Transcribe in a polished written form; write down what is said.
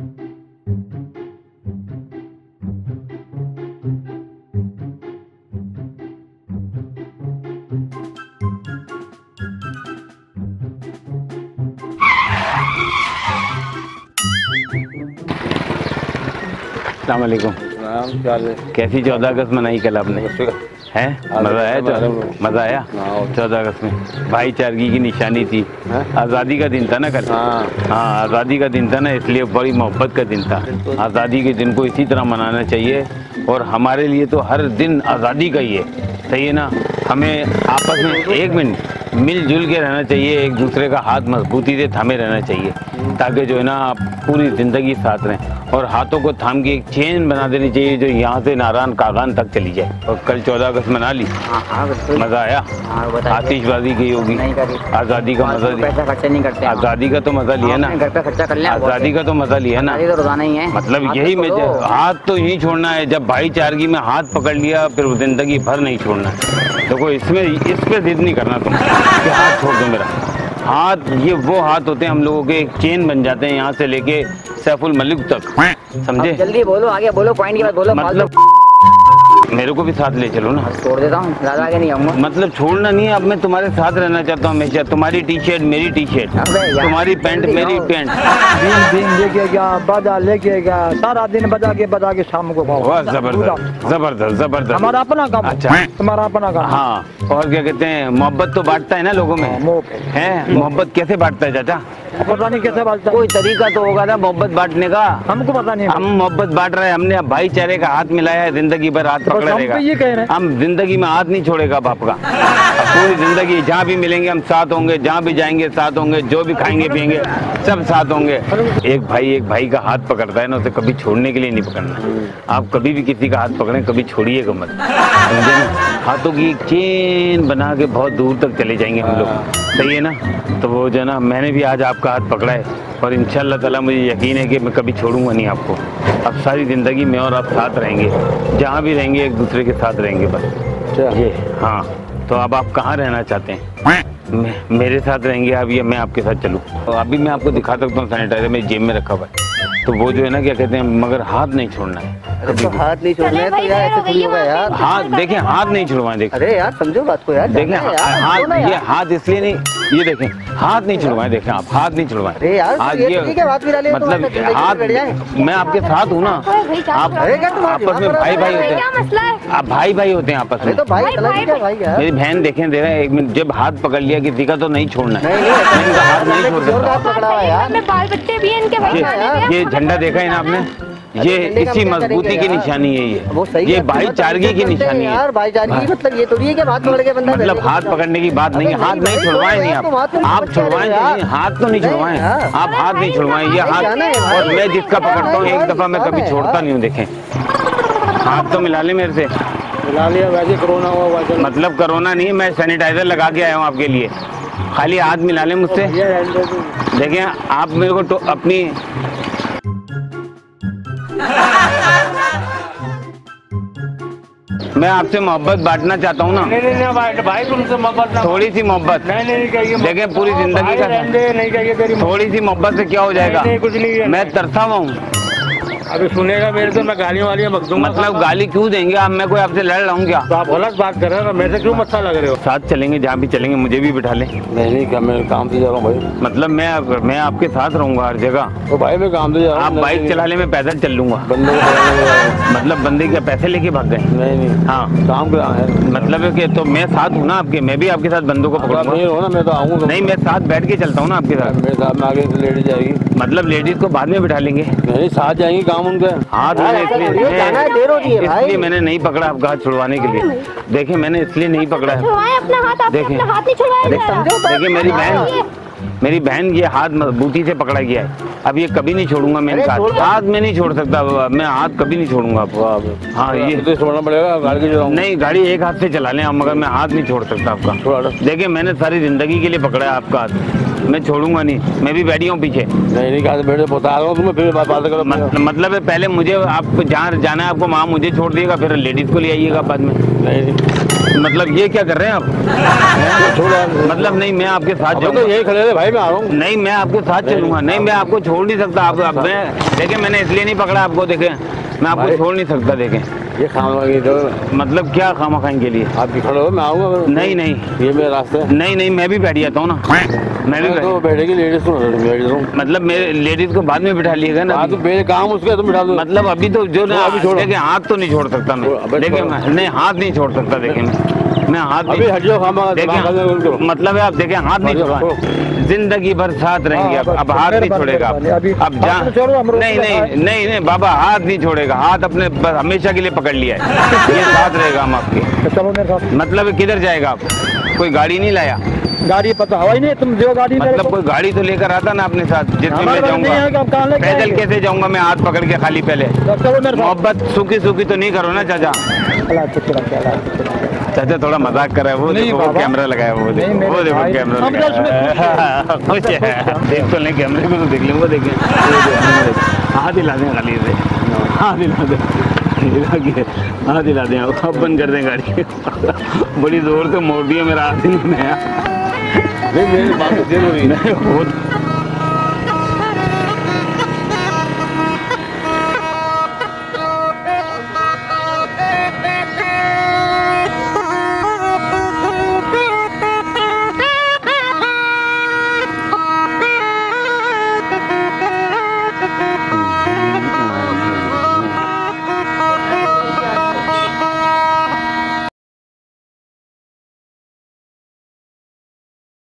अस्सलाम वालेकुम। कैसी 14 अगस्त मनाई कल आपने? है मज़ा आया? मज़ा आया 14 अगस्त में? भाईचारगी की निशानी थी। आज़ादी का दिन था ना कल? हाँ आज़ादी का दिन था ना, इसलिए बड़ी मोहब्बत का दिन था। आज़ादी के दिन को इसी तरह मनाना चाहिए और हमारे लिए तो हर दिन आज़ादी का ही है, सही है ना? हमें आपस में एक मिनट मिलजुल के रहना चाहिए, एक दूसरे का हाथ मजबूती से थामे रहना चाहिए ताकि जो है ना आप पूरी ज़िंदगी साथ रहें। और हाथों को थाम के एक चेन बना देनी चाहिए जो यहाँ से नारायण कागान तक चली जाए। और कल 14 अगस्त मना ली? मज़ा आया? आतिशबाजी की होगी? आज़ादी का मज़ा लिया? पैसा खर्चा नहीं करते, आज़ादी का तो मज़ा लिया ना? घर पे खर्चा कर लिया, आज़ादी का तो मज़ा लिया ना? तो रोजाना ही है। मतलब यही मैं हाथ तो यही छोड़ना है। जब भाईचारगी में हाथ पकड़ लिया फिर जिंदगी भर नहीं छोड़ना है। देखो इसमें इस पे जिद नहीं करना तुम कि हाथ छोड़ दो मेरा। हाथ ये वो हाथ होते हैं हम लोगों के, एक चेन बन जाते हैं यहाँ से लेके सैफुल मलिक तक, समझे? जल्दी बोलो, आगे बोलो, पॉइंट की बात बोलो। मतलब मेरे को भी साथ ले चलो ना। छोड़ देता हूँ, ज़्यादा आगे नहीं आऊँगा। मतलब छोड़ना नहीं है, अब मैं तुम्हारे साथ रहना चाहता हूँ हमेशा। तुम्हारी टी शर्ट मेरी टी शर्ट, तुम्हारी पैंट मेरी पैंट। दिन लेके गया, बाजा लेके गया, सारा दिन बजा के शाम को जबरदस्त जबरदस्त जबरदस्त। हमारा अपना काम। अच्छा तुम्हारा अपना काम। हाँ और क्या कहते हैं, मोहब्बत तो बांटता है ना लोगों में, है? मोहब्बत कैसे बांटता है चाचा? पता नहीं कैसे बांटता, कोई तरीका तो होगा ना मोहब्बत बांटने का। हमको पता नहीं। हम मोहब्बत बांट रहे हैं, हमने अब भाईचारे का हाथ मिलाया है, जिंदगी भर हाथ पकड़ा रहेगा। ये कह रहे हैं हम जिंदगी में हाथ नहीं छोड़ेगा बाप का। पूरी जिंदगी जहाँ भी मिलेंगे हम साथ होंगे, जहाँ भी जाएंगे साथ होंगे, जो भी खाएंगे पिएंगे सब साथ होंगे। एक भाई का हाथ पकड़ता है ना, उसे कभी छोड़ने के लिए नहीं पकड़ना। आप कभी भी किसी का हाथ पकड़ें, कभी छोड़िएगा मत, समझे ना? हाथों की एक चेन बना के बहुत दूर तक चले जाएंगे हम लोग, सही है ना? तो वो जो है ना, मैंने भी आज आपका हाथ पकड़ा है और इंशाअल्लाह ताला मुझे यकीन है कि मैं कभी छोड़ूंगा नहीं आपको। अब सारी ज़िंदगी में और आप साथ रहेंगे, जहाँ भी रहेंगे एक दूसरे के साथ रहेंगे बस। ये हाँ, तो अब आप कहाँ रहना चाहते हैं? मेरे साथ रहेंगे आप या मैं आपके साथ चलूँ? तो अभी मैं आपको दिखा सकता हूँ, सैनिटाइजर मेरी जेब में रखा हुआ है। तो वो जो है ना क्या कहते हैं, मगर हाथ नहीं छोड़ना है। तो हाथ नहीं छोड़ना है तो यार ऐसे थोड़ी होगा यार। हाथ देखें, हाथ नहीं छुड़वाएं। देखें अरे यार समझो बात को यार। देखें हाथ, ये हाथ इसलिए नहीं, ये देखें हाथ नहीं छुड़वाएं। देखें आप हाथ नहीं छुड़वाएं। अरे यार आज ये मतलब हाथ, मैं आपके साथ हूँ ना। आप आपस में भाई भाई होते हैं, आप भाई भाई होते हैं आपस में। तो भाई मेरी बहन देखें दे रहे हैं, एक मिनट, जब हाथ पकड़ लिया किसी का तो नहीं छोड़ना है। इनका हाथ नहीं छोड़ सकता। ये झंडा देखा है ना आपने? ये इसी मजबूती की निशानी है। ये भाईचारगी की निशानी है यार। भाईचारगी मतलब ये थोड़ी है कि हाथ पकड़ के बंदा, मतलब हाथ पकड़ने की बात नहीं है। हाथ नहीं छुड़वाएं नहीं आप छुड़वाएं नहीं, हाथ तो नहीं छुड़वाएं आप, हाथ नहीं छुड़वाएं। ये हाथ, और मैं जिसका पकड़ता हूँ एक दफा मैं कभी छोड़ता नहीं हूँ। देखें हाथ तो मिला ले मेरे से। मिला लिया, वैसे कोरोना हुआ। मतलब कोरोना नहीं, मैं सैनिटाइजर लगा के आया हूँ आपके लिए। खाली हाथ मिला ले मुझसे। देखें आप मेरे को तो अपनी मैं आपसे मोहब्बत बांटना चाहता हूँ ना। नहीं भाई तुमसे मोहब्बत, थोड़ी सी मोहब्बत। नहीं देखें पूरी जिंदगी का नहीं, थोड़ी सी मोहब्बत से क्या हो जाएगा? कुछ नहीं है। मैं तरसा हुआ हूँ। अभी सुनेगा मेरे से, मैं गालियों वाली मतलब गाली क्यों देंगे आप? मैं कोई आपसे लड़ रहा हूँ क्या? तो आप गलत बात कर रहे हो, मेरे से क्यों अच्छा लग रहे हो? साथ चलेंगे, जहाँ भी चलेंगे मुझे भी बिठा लें। नहीं क्या, मैं काम से जा रहा हूँ भाई। मतलब मैं आपके साथ रहूंगा हर जगह। तो भाई मैं काम से जा रहा हूँ। आप बाइक चला ले, मैं पैदल चल लूंगा। बंदे मतलब बंदे के पैसे लेके भाग गए? नहीं हाँ काम करा है। मतलब है कि तो मैं साथ हूँ ना आपके, मैं भी आपके साथ बंदों को पकड़ूंगा। नहीं हो ना, मैं तो आऊँगा। नहीं मैं साथ बैठ के चलता हूँ ना आपके साथ। मेरे साथ में आगे लेडीज जाएगी। मतलब लेडीज को बाद में बिठा लेंगे? नहीं साथ जाएंगे, काम उनका। हाथ इसलिए मैंने नहीं पकड़ा आपका हाथ छुड़वाने के लिए। देखें मैंने इसलिए नहीं पकड़ा है। देखें मेरी बहन ये हाथ मजबूती से पकड़ा गया है। अब ये कभी नहीं छोड़ूंगा मैं इनका हाथ में नहीं छोड़ सकता। मैं हाथ कभी नहीं छोड़ूंगा आपको। हाँ ये तो छोड़ना पड़ेगा, गाड़ी चलाऊंगा। नहीं गाड़ी एक हाथ से चला लें आप, मगर मैं हाथ नहीं छोड़ सकता आपका। देखिए मैंने सारी जिंदगी के लिए पकड़ा है आपका हाथ, मैं छोड़ूंगा नहीं। मैं भी बैठी हूँ पीछे। नहीं कहा बैठे बता रहा हूँ तुम्हें, फिर बात करो। मतलब है पहले मुझे आप जहाँ जाना है आपको वहाँ मुझे छोड़ दिएगा, फिर लेडीज को ले आइएगा बाद में। नहीं मतलब ये क्या कर रहे हैं आप? मतलब नहीं, मैं आपके साथ जाऊंगा। यही खड़े रहे भाई, मैं आ रहा हूँ। नहीं, मैं आपके साथ चलूंगा। नहीं, मैं आपको छोड़ नहीं सकता। आप मैं देखें, मैंने इसलिए नहीं पकड़ा आपको। देखें, मैं आपको छोड़ नहीं सकता। देखें, ये खाना तो मतलब क्या खामा खाने के लिए आप भी खड़े हो, मैं आऊँगा। नहीं नहीं, ये मेरा रास्ता है। नहीं, मैं भी बैठ जाता हूँ ना। मैं भी तो बैठेगी लेडीज को, बैठ जाऊँ। मतलब मेरे लेडीज को बाद में बिठा लिएगा ना। तो मेरे काम उसके तुम बिठा दो। मतलब अभी तो जो ना, अभी छोड़ो। देखिए हाथ तो नहीं छोड़ सकता मैं। देखिए नहीं, हाथ नहीं छोड़ सकता। देखिए मैं हाथ अभी हट जाओ, खामा देखिए, मतलब है आप देखें, हाथ नहीं छोड़ा। जिंदगी भर साथ रहेंगे। अब हाथ नहीं छोड़ेगा। अब जा नहीं बाबा, हाथ नहीं छोड़ेगा। हाथ अपने हमेशा के लिए पकड़ लिया है। ये साथ रहेगा हम आपके। चलो मेरे साथ। मतलब किधर जाएगा आप? कोई गाड़ी नहीं लाया? गाड़ी पता हवा ही नहीं, तुम जो गाड़ी मतलब कोई गाड़ी तो लेकर आता ना अपने साथ, जिसमें मैं जाऊंगा। पैदल कैसे जाऊंगा मैं, हाथ पकड़ के खाली? पहले मोहब्बत सूखी सूखी तो नहीं करो ना चाचा। चाचा थोड़ा मजाक कर रहा है। वो देखो कैमरा लगाया, वो देखो कैमरा लगाया। कुछ है, देख तो नहीं कैमरे में, तो देख लें। वो देखें, हाथ हिला दें खाली से, हाथ हिला दें, हाथ हिला दें। अब बंद कर दें गाड़ी। बड़ी जोर से मोड़ दिया, मेरा हाथ ही नहीं आया। नहीं, मेरी बात जरूरी है।